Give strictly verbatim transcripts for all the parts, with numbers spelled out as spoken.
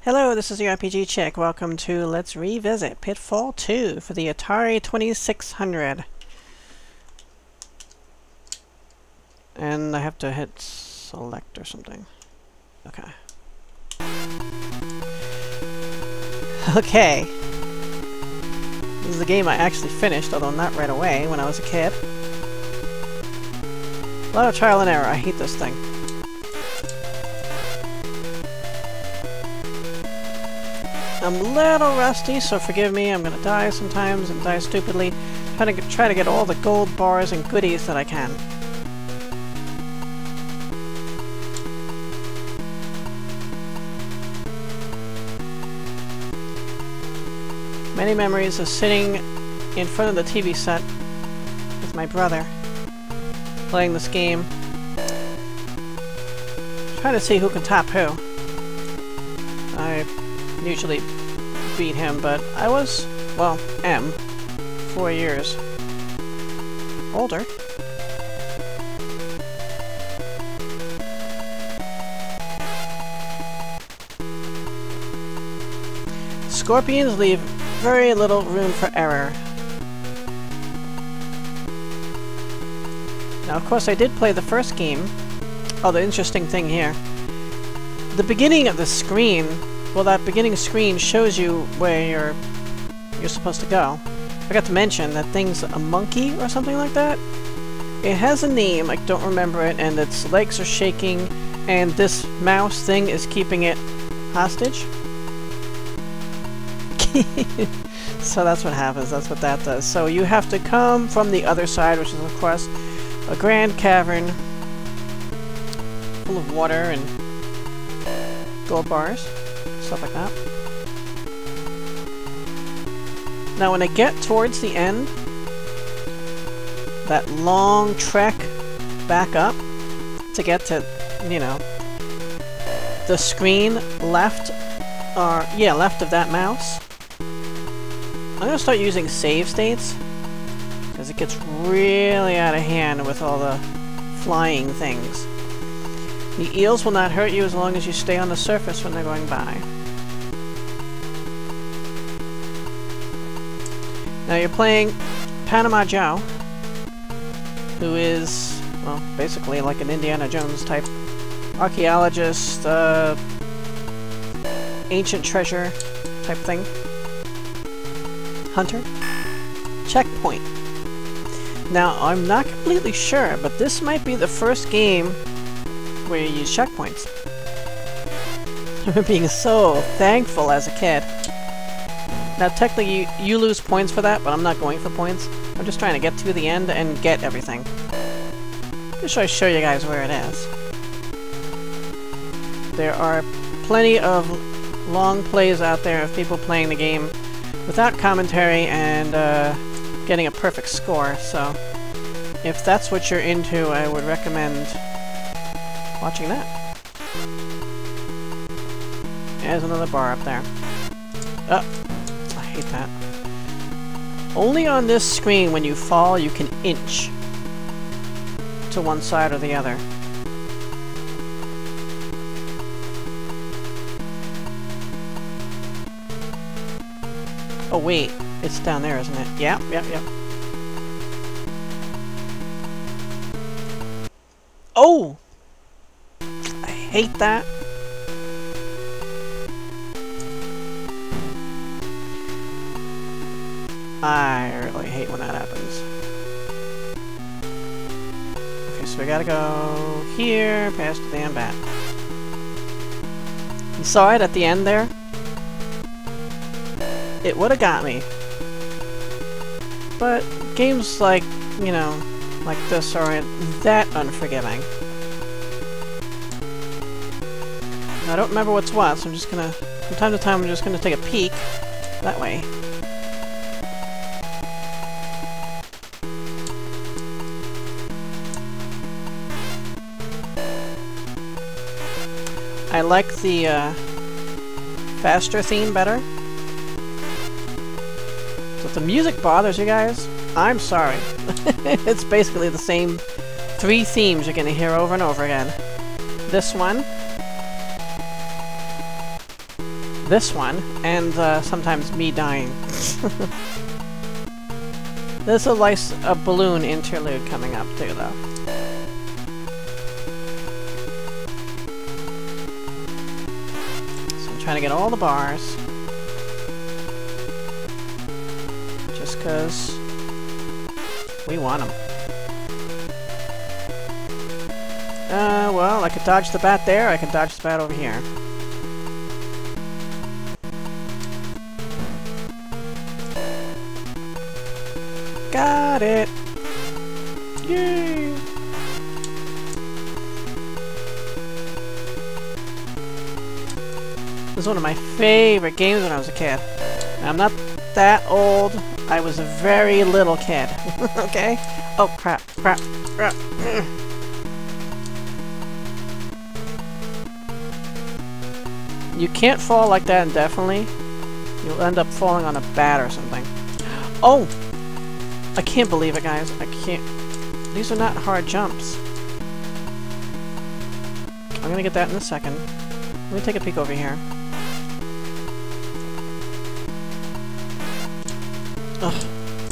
Hello, this is the R P G Chick. Welcome to Let's Revisit Pitfall two for the Atari twenty-six hundred. And I have to hit select or something. Okay. Okay. This is a game I actually finished, although not right away, when I was a kid. A lot of trial and error. I hate this thing. I'm a little rusty, so forgive me. I'm gonna die sometimes and die stupidly. Try to get, try to get all the gold bars and goodies that I can. Many memories of sitting in front of the T V set with my brother, playing this game. Trying to see who can top who. I usually beat him, but I was, well, am, four years older. Scorpions leave very little room for error. Now, of course, I did play the first game. Oh, the interesting thing here. The beginning of the screen, well, that beginning screen shows you where you're you're supposed to go. I forgot to mention that thing's a monkey or something like that. It has a name, I don't remember it, and its legs are shaking, and this mouse thing is keeping it hostage. So that's what happens, that's what that does. So you have to come from the other side, which is of course a grand cavern full of water and gold bars, stuff like that. Now when I get towards the end, that long trek back up to get to, you know, the screen left, or yeah, left of that mouse, I'm gonna start using save states, because it gets really out of hand with all the flying things. The eels will not hurt you as long as you stay on the surface when they're going by. Now you're playing Panama Joe, who is, well, basically like an Indiana Jones type archaeologist, uh, ancient treasure type thing. Hunter. Checkpoint. Now, I'm not completely sure, but this might be the first game where you use checkpoints. I remember being so thankful as a kid. Now, technically, you, you lose points for that, but I'm not going for points. I'm just trying to get to the end and get everything. Just so I show you guys where it is. There are plenty of long plays out there of people playing the game without commentary and uh, getting a perfect score, so if that's what you're into, I would recommend watching that. There's another bar up there. Oh, I hate that. Only on this screen, when you fall, you can inch to one side or the other. Oh wait, it's down there, isn't it? Yep, yep, yep. Oh! I hate that. I really hate when that happens. Okay, so we gotta go here, past the damn bat. You saw it at the end there? It would have got me. But games like, you know, like this aren't that unforgiving. I don't remember what's what, so I'm just gonna, from time to time, I'm just gonna take a peek that way. I like the uh, faster theme better. If the music bothers you guys, I'm sorry. It's basically the same three themes you're going to hear over and over again. This one, this one, and uh, sometimes me dying. There's a nice a balloon interlude coming up too, though. So I'm trying to get all the bars. Just because we want them. Uh, well, I could dodge the bat there, I could dodge the bat over here. Got it! Yay! This was one of my favorite games when I was a kid. Now, I'm not that old. I was a very little kid. Okay? Oh, crap, crap, crap. You can't fall like that indefinitely. You'll end up falling on a bat or something. Oh! I can't believe it, guys. I can't... These are not hard jumps. I'm gonna get that in a second. Let me take a peek over here. Ugh.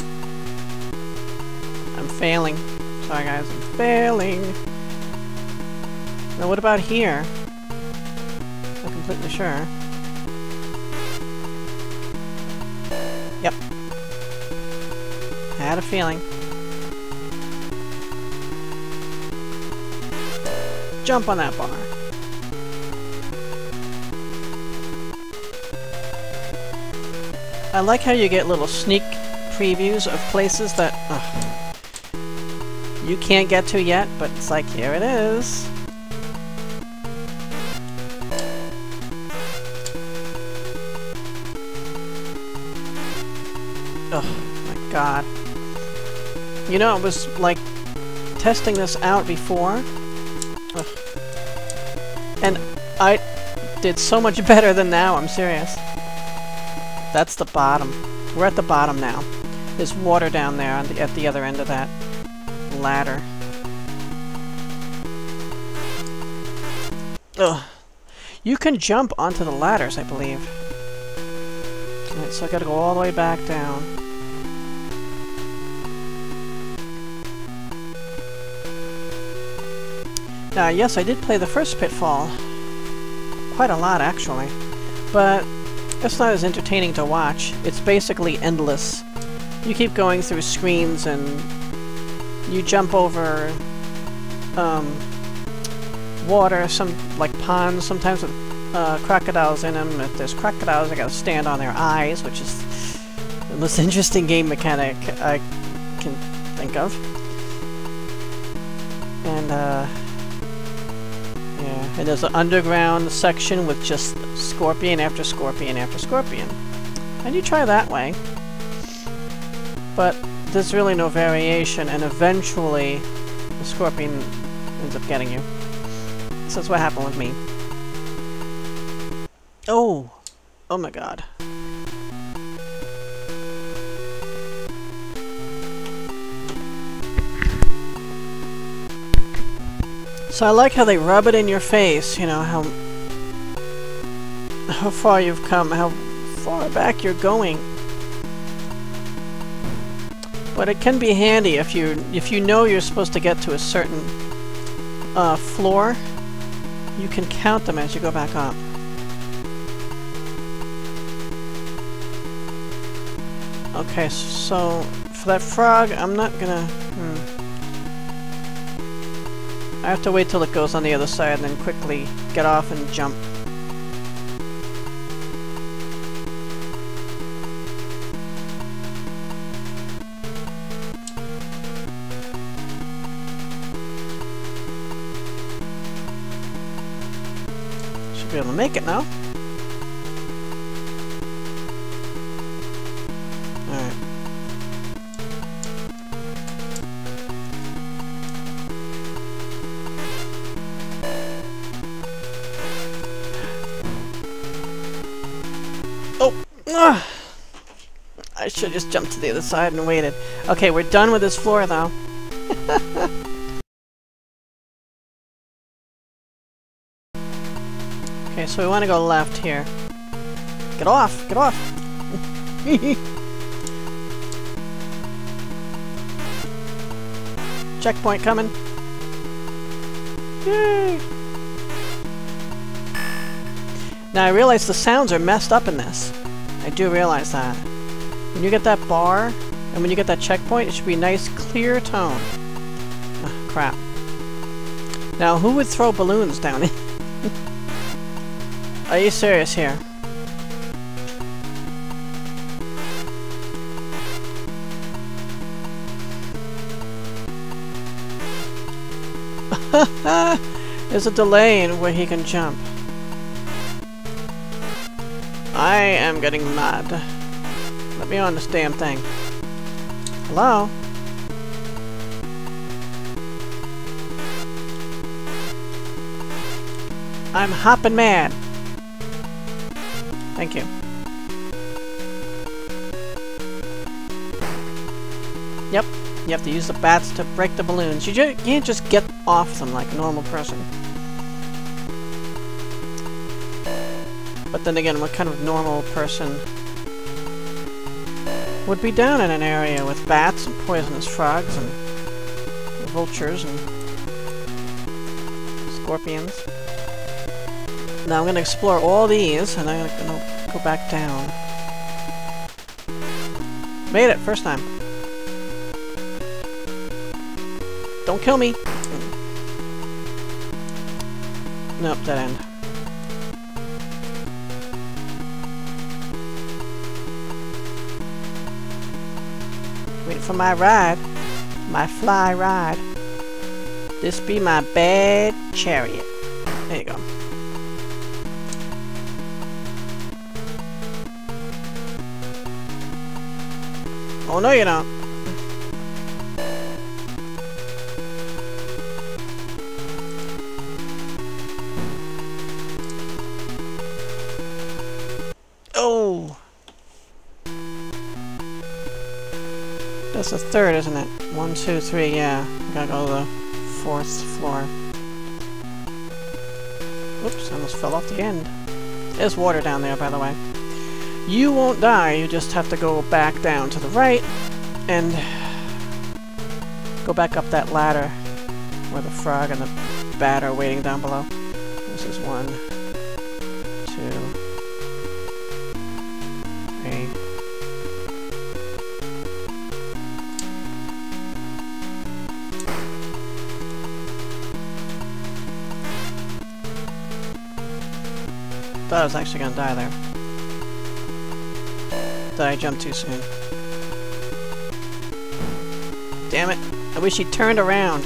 I'm failing. Sorry, guys. I'm failing. Now, what about here? I'm completely sure. Yep. I had a feeling. Jump on that bar. I like how you get little sneak previews of places that ugh, you can't get to yet, but it's like, here it is. Oh my god. You know, it was like testing this out before. Ugh. And I did so much better than now, I'm serious. That's the bottom. We're at the bottom now. There's water down there on the, at the other end of that ladder. Ugh. You can jump onto the ladders, I believe. Alright, so I gotta go all the way back down. Now, yes, I did play the first Pitfall. Quite a lot, actually. But it's not as entertaining to watch. It's basically endless. You keep going through screens and you jump over um, water, some like ponds, sometimes with uh, crocodiles in them. If there's crocodiles, I gotta stand on their eyes, which is the most interesting game mechanic I can think of. And, uh... yeah, and there's an underground section with just scorpion after scorpion after scorpion. And you try that way. But there's really no variation, and eventually the scorpion ends up getting you. So that's what happened with me. Oh! Oh my god. So I like how they rub it in your face, you know, how how far you've come, how far back you're going. But it can be handy if you if you know you're supposed to get to a certain uh, floor, you can count them as you go back up. Okay, so for that frog, I'm not gonna... Hmm. I have to wait till it goes on the other side and then quickly get off and jump. Should be able to make it now. Alright. Oh! Ugh. I should have just jumped to the other side and waited. Okay, we're done with this floor, though. Okay, so we want to go left here. Get off! Get off! Checkpoint coming. Yay! Now I realize the sounds are messed up in this. I do realize that. When you get that bar, and when you get that checkpoint, it should be a nice, clear tone. Ah, crap. Now, who would throw balloons down it? Are you serious here? There's a delay in where he can jump. I am getting mad. Let me on this damn thing. Hello? I'm hopping mad. Thank you. Yep. You have to use the bats to break the balloons. You, ju you can't just get off them like a normal person. But then again, what kind of normal person would be down in an area with bats and poisonous frogs and vultures and scorpions? Now I'm going to explore all these, and I'm going to go back down. Made it, first time. Don't kill me! Nope, dead end. Waiting for my ride. My fly ride. This be my bad chariot. There you go. Oh, no you don't. Oh! That's the third, isn't it? One, two, three, yeah. Gotta go to the fourth floor. Oops, I almost fell off the end. There's water down there, by the way. You won't die, you just have to go back down to the right and go back up that ladder where the frog and the bat are waiting down below. This is one, two, three. Thought I was actually gonna die there. Thought I jumped too soon. Damn it! I wish he turned around.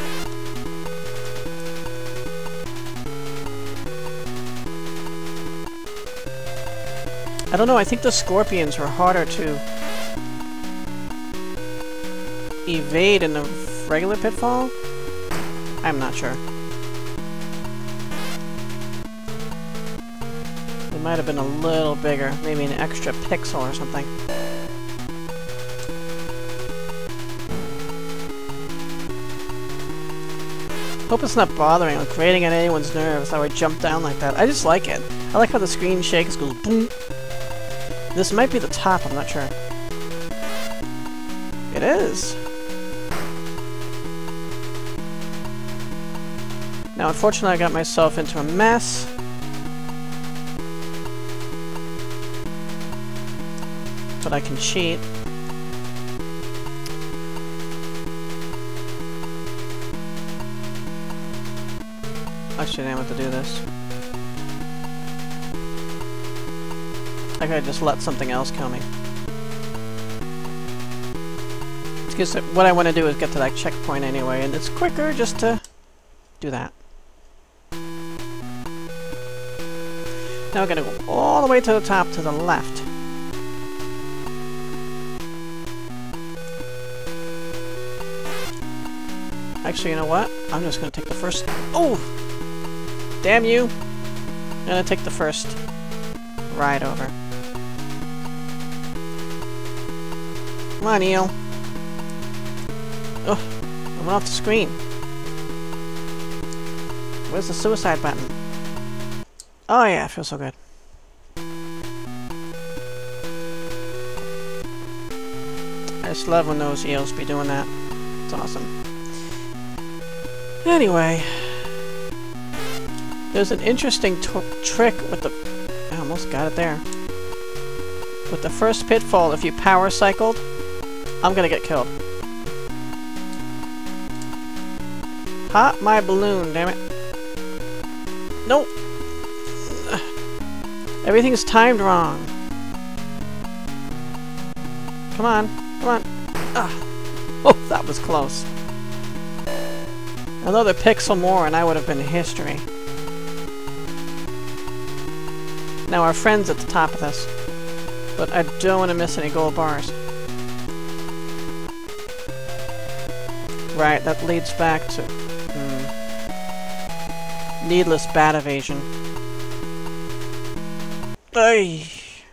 I don't know, I think the scorpions were harder to evade in the regular Pitfall? I'm not sure. They might have been a little bigger, maybe an extra pixel or something. Hope it's not bothering or grating on anyone's nerves how I jump down like that. I just like it. I like how the screen shakes, goes boom. This might be the top, I'm not sure. It is. Now, unfortunately, I got myself into a mess. But I can cheat. Actually, I didn't have to do this. I could just let something else kill me. Because what I want to do is get to that checkpoint anyway, and it's quicker just to do that. Now we're going to go all the way to the top to the left. Actually, you know what? I'm just going to take the first... Oh! Damn you! I'm going to take the first ride over. Come on, Eel. Oh, I went off the screen. Where's the suicide button? Oh yeah, it feels so good. just love when those eels be doing that. It's awesome. Anyway, there's an interesting t trick with the... I almost got it there. With the first pitfall, if you power cycled, I'm gonna get killed. Hot my balloon, damn it. Nope. Everything's timed wrong. Come on, come on. Ah. Oh, that was close. Another pixel more and I would have been history. Now our friend's at the top of this. But I don't want to miss any gold bars. Right, that leads back to... Hmm, needless bat evasion. Ay.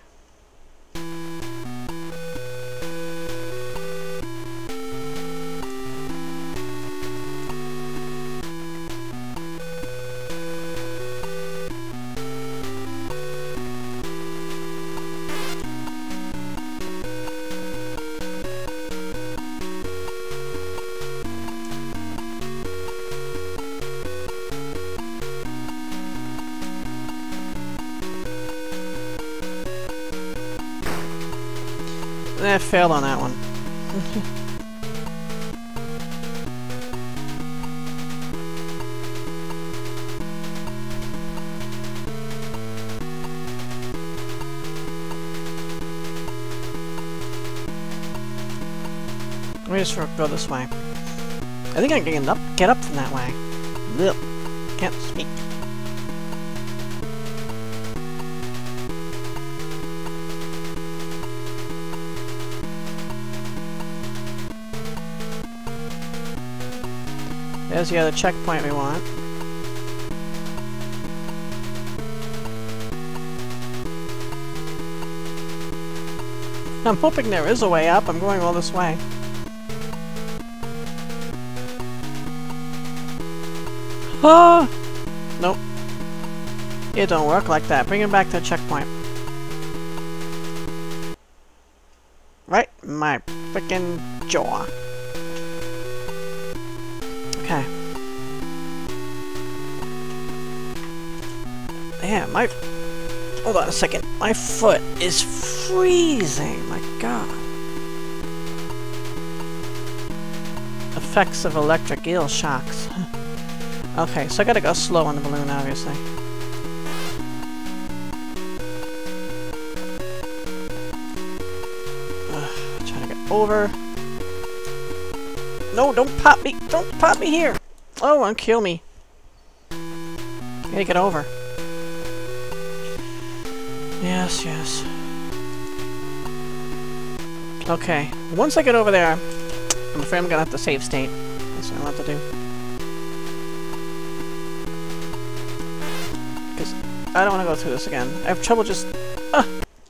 I failed on that one. Let me just go this way. I think I can get up, get up from that way. Ugh. Can't speak. There's the other checkpoint we want. I'm hoping there is a way up. I'm going all this way. Ah! Nope. It don't work like that. Bring him back to the checkpoint. Right in my frickin' jaw. Okay. Yeah, my... Hold on a second. My foot is freezing. My god. Effects of electric eel shocks. Okay, so I gotta go slow on the balloon, obviously. Ugh, trying to get over. No, don't pop me! Don't pop me here! Oh, don't kill me. Gotta get over. Yes, yes. Okay, once I get over there, I'm afraid I'm gonna have to save state. That's what I have to do. Because I don't want to go through this again. I have trouble just... Ah!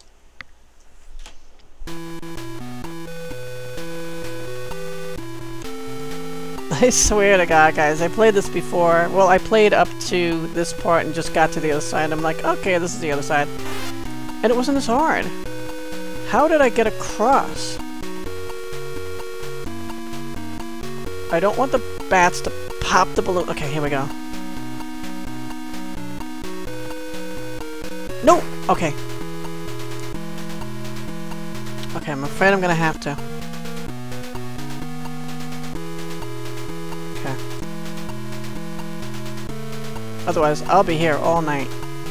I swear to God, guys, I played this before. Well, I played up to this part and just got to the other side. I'm like, okay, this is the other side. And it wasn't this hard. How did I get across? I don't want the bats to pop the balloon. Okay, here we go. No! Okay. Okay, I'm afraid I'm gonna have to. Okay. Otherwise, I'll be here all night.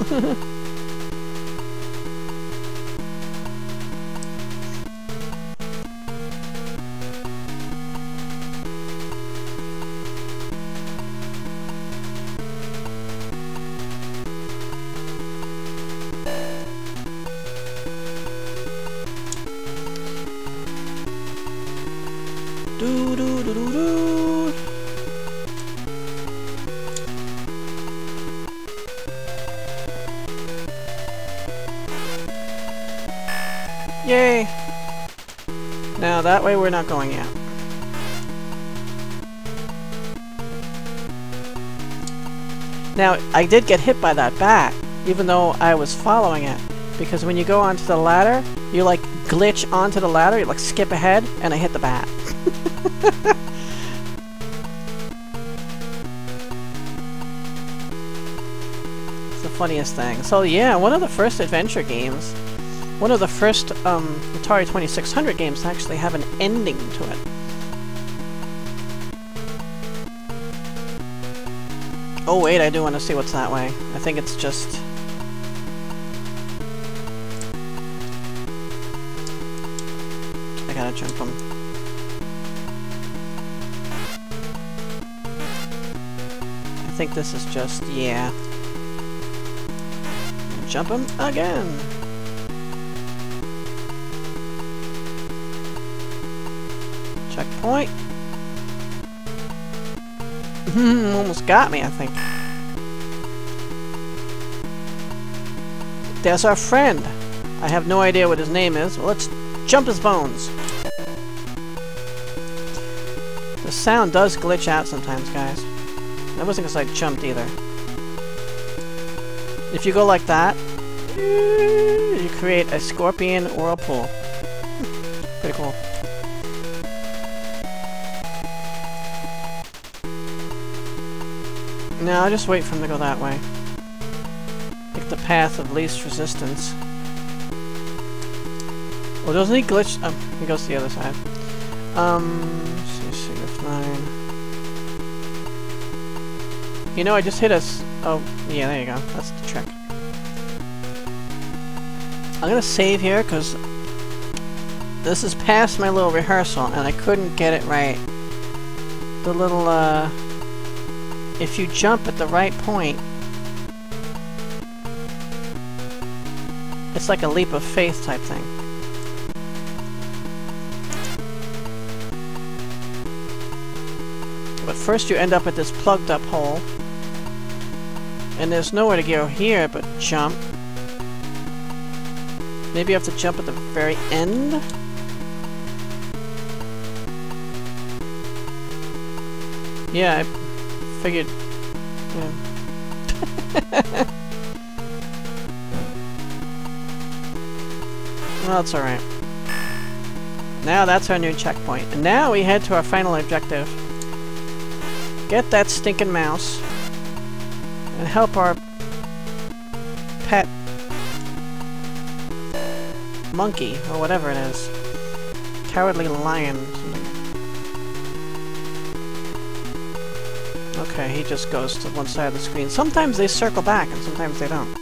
Do do do do do. Yay! Now that way we're not going yet. Now I did get hit by that bat, even though I was following it, because when you go onto the ladder, you like glitch onto the ladder, you like skip ahead, and I hit the bat. It's the funniest thing. So yeah, one of the first adventure games, one of the first um, Atari twenty-six hundred games to actually have an ending to it. Oh wait, I do want to see what's that way. I think it's just... I gotta jump them. I think this is just... yeah. Jump them again! Checkpoint. Almost got me, I think. There's our friend. I have no idea what his name is. Well, let's jump his bones. The sound does glitch out sometimes, guys. That wasn't because I jumped either. If you go like that, you create a scorpion whirlpool. Pretty cool. No, I'll just wait for him to go that way. Take the path of least resistance. Well, doesn't he glitch? Oh, he goes to the other side. Um, let's see, F nine. You know, I just hit us. Oh, yeah, there you go. That's the trick. I'm gonna save here because this is past my little rehearsal and I couldn't get it right. The little, uh... if you jump at the right point, it's like a leap of faith type thing. But first you end up at this plugged up hole. And there's nowhere to go here but jump. Maybe you have to jump at the very end? Yeah, I figured... yeah. Well, it's alright. Now that's our new checkpoint. And now we head to our final objective. Get that stinking mouse. And help our pet monkey, or whatever it is. Cowardly lion. Okay, he just goes to one side of the screen. Sometimes they circle back, and sometimes they don't.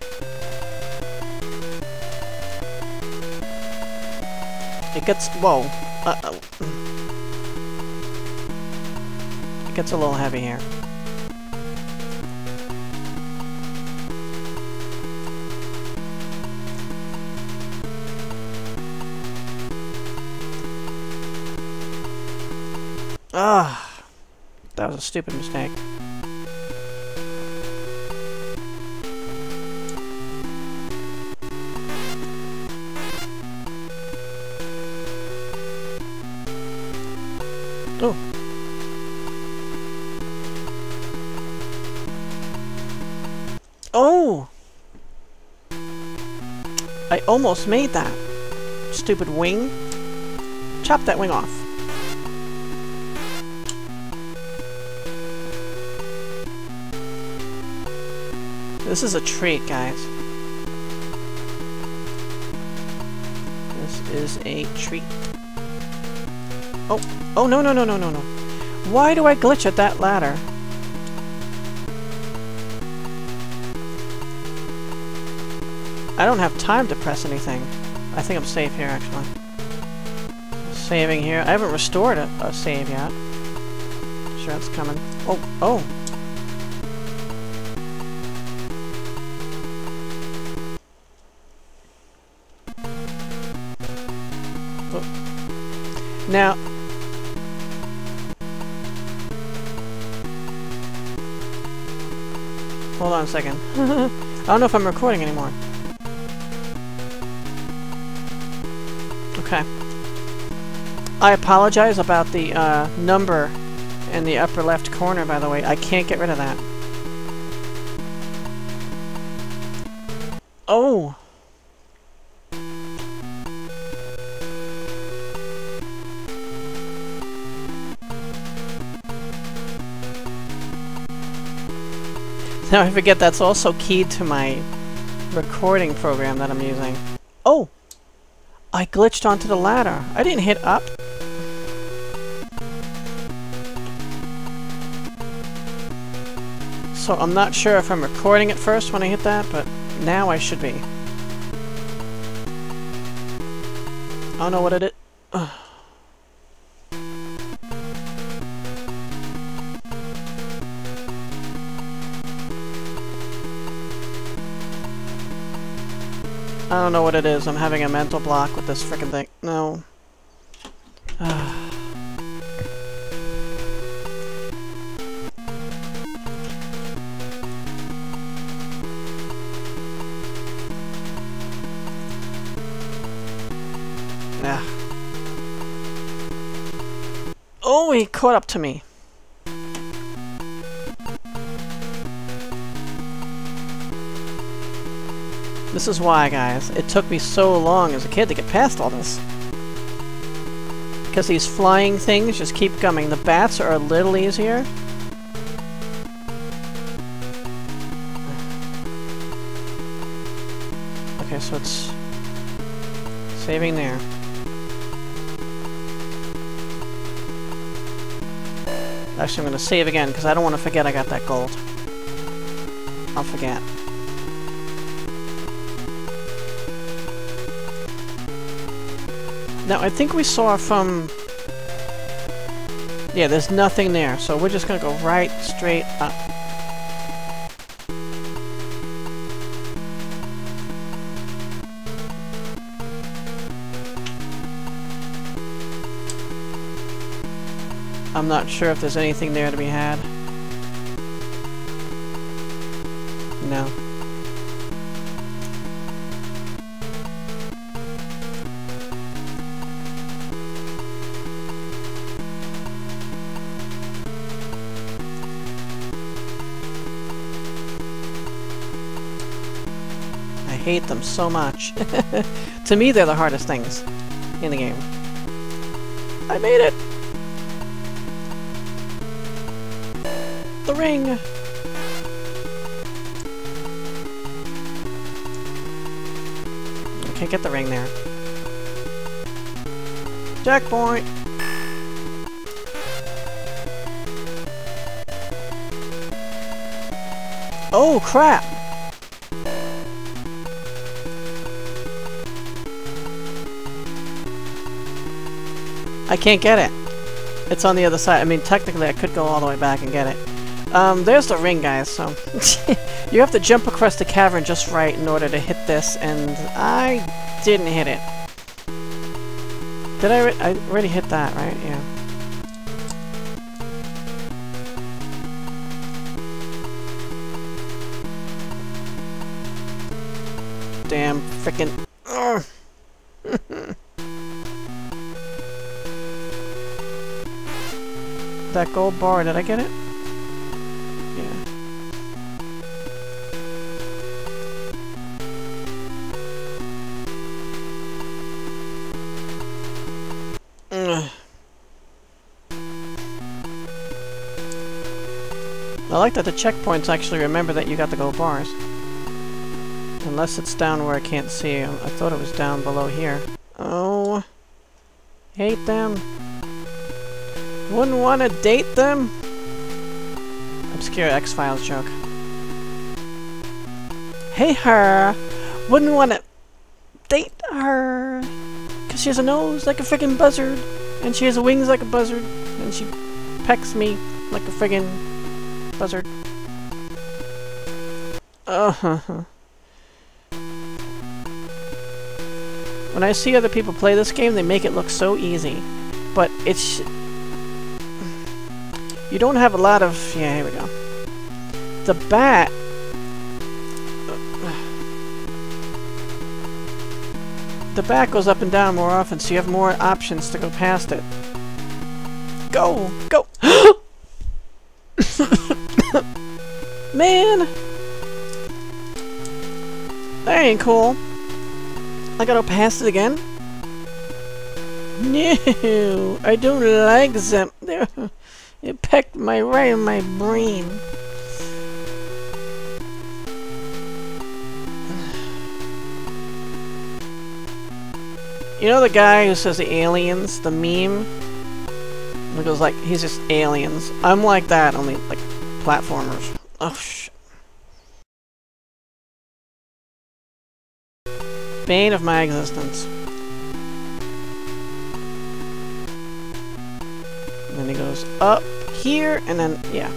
It gets... whoa. Uh-oh. It gets a little heavy here. Ah, that was a stupid mistake. Oh. Oh! I almost made that. Stupid wing. Chop that wing off. This is a treat, guys. This is a treat. Oh, oh no, no, no, no, no, no. Why do I glitch at that ladder? I don't have time to press anything. I think I'm safe here, actually. Saving here. I haven't restored a, a save yet. Sure, that's coming. Oh, oh. Now, hold on a second. I don't know if I'm recording anymore. Okay. I apologize about the uh, number in the upper left corner, by the way. I can't get rid of that. Now I forget that's also keyed to my recording program that I'm using. Oh! I glitched onto the ladder. I didn't hit up. So I'm not sure if I'm recording it first when I hit that, but now I should be. I don't know what it is. Ugh. I don't know what it is. I'm having a mental block with this frickin' thing. No. Yeah. Oh, he caught up to me. This is why, guys, it took me so long as a kid to get past all this. Because these flying things just keep coming. The bats are a little easier. Okay, so it's saving there. Actually, I'm going to save again, because I don't want to forget I got that gold. I'll forget. Now, I think we saw from... Yeah, there's nothing there, so we're just going to go right straight up. I'm not sure if there's anything there to be had. No. I hate them so much. To me, they're the hardest things in the game. I made it! The ring! I can't get the ring there. Checkpoint! Oh, crap! I can't get it. It's on the other side. I mean, technically I could go all the way back and get it. Um, there's the ring, guys, so... You have to jump across the cavern just right in order to hit this, and I didn't hit it. Did I? Re I already hit that, right? Yeah. Damn frickin'... That gold bar, did I get it? Yeah. Ugh. I like that the checkpoints actually remember that you got the gold bars. Unless it's down where I can't see. I thought it was down below here. Oh. Hate them. Wouldn't want to date them? Obscure X-Files joke. Hey her! Wouldn't want to date her! Because she has a nose like a friggin' buzzard, and she has wings like a buzzard, and she pecks me like a friggin' buzzard. Uh-huh. When I see other people play this game, they make it look so easy. But it's... You don't have a lot of... Yeah, here we go. The bat... The bat goes up and down more often, so you have more options to go past it. Go! Go! Man! That ain't cool. I gotta go past it again? No! I don't like them. They're... It pecked my right in my brain. You know the guy who says the aliens, the meme? It goes like, he's just aliens. I'm like that, only like platformers. Oh, shit. Bane of my existence. And then he goes up here, and then, yeah.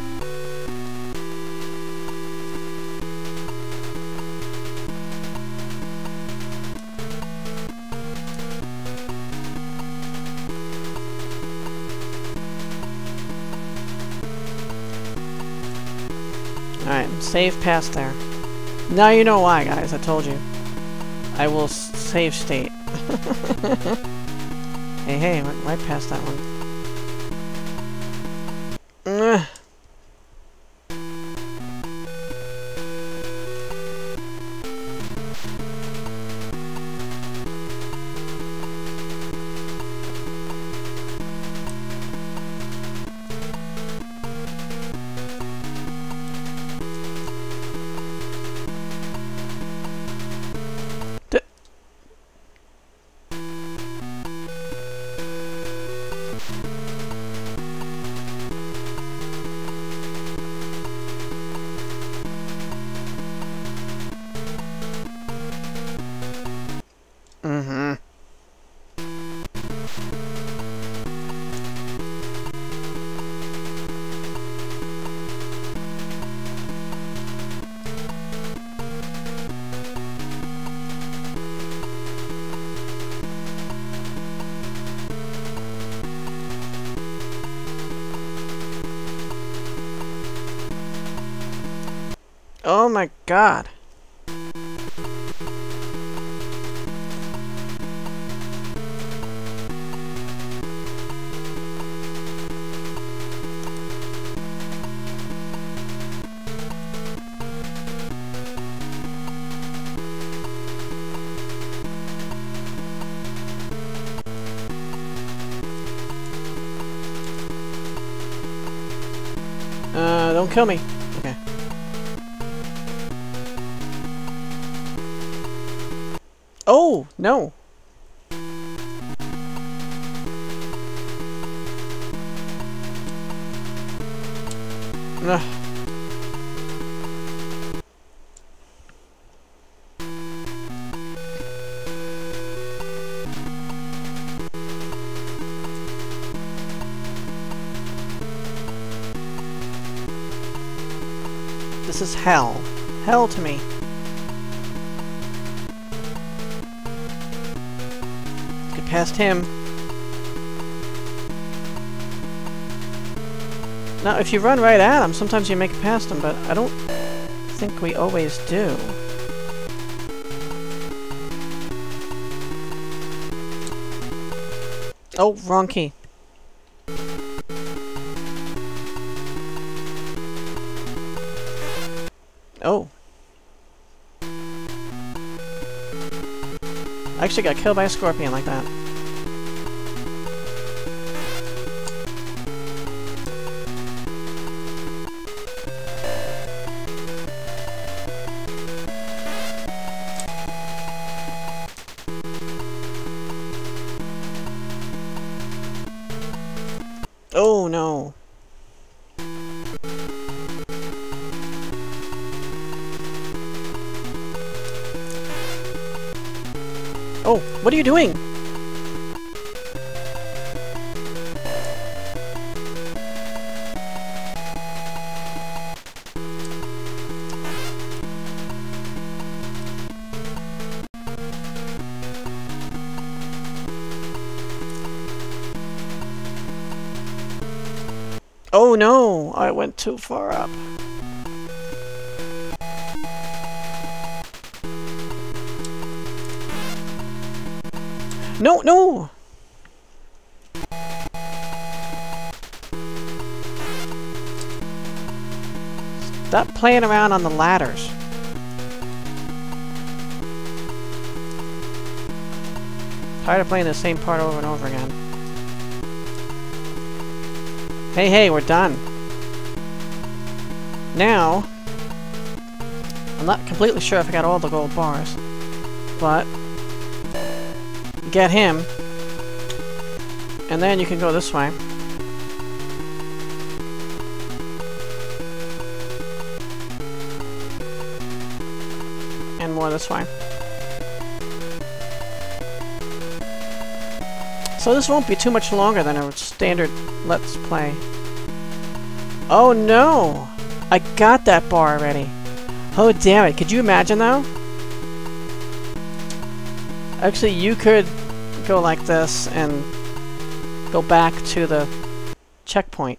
Alright, save past there. Now you know why, guys. I told you. I will s save state. Hey, hey, went right past that one. Ugh. Mm-hmm. Oh my god. Uh, don't kill me. Okay. Oh, no. Ugh. This is hell. Hell to me. Get past him. Now, if you run right at him, sometimes you make it past him, but I don't think we always do. Oh, wrong key. Oh. I actually got killed by a scorpion like that. Oh no. Oh, what are you doing? Oh no, I went too far up. No, no! Stop playing around on the ladders. Tired of playing the same part over and over again. Hey, hey, we're done. Now, I'm not completely sure if I got all the gold bars, but get him. And then you can go this way. And more this way. So this won't be too much longer than a standard Let's Play. Oh no! I got that bar already. Oh damn it, could you imagine though? Actually, you could go like this and go back to the checkpoint.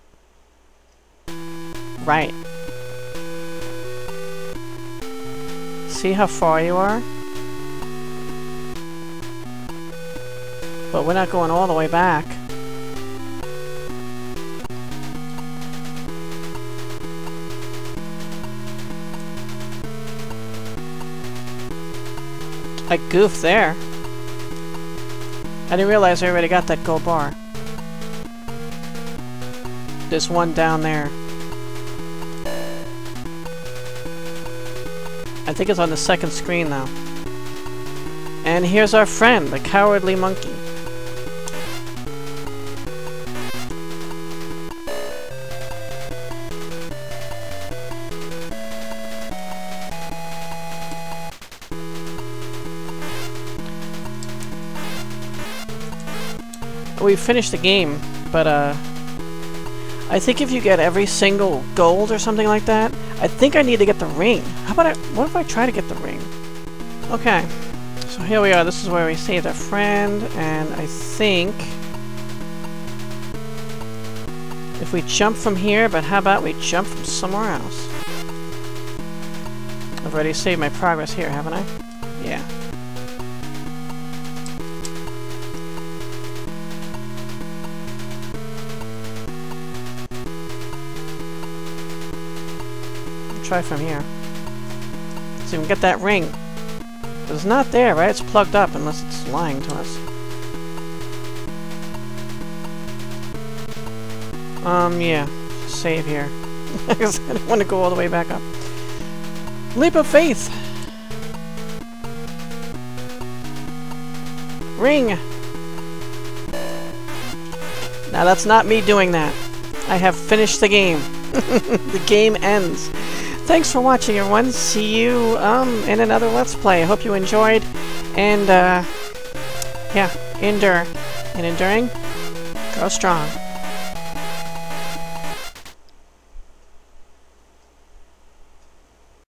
Right. See how far you are? But we're not going all the way back. I goofed there. I didn't realize I already got that gold bar. There's one down there. I think it's on the second screen now. And here's our friend, the cowardly monkey. We finished the game, but uh, I think if you get every single gold or something like that, I think I need to get the ring. How about I, what if I try to get the ring? Okay, so here we are. This is where we saved our friend, and I think if we jump from here, but how about we jump from somewhere else? I've already saved my progress here, haven't I? Yeah. Try from here. See if we can get that ring. It's not there, right? It's plugged up unless it's lying to us. Um, yeah. Save here. I don't want to go all the way back up. Leap of faith! Ring! Now that's not me doing that. I have finished the game. The game ends. Thanks for watching, everyone. See you um, in another Let's Play. I hope you enjoyed. And, uh, yeah, endure. And enduring, grow strong.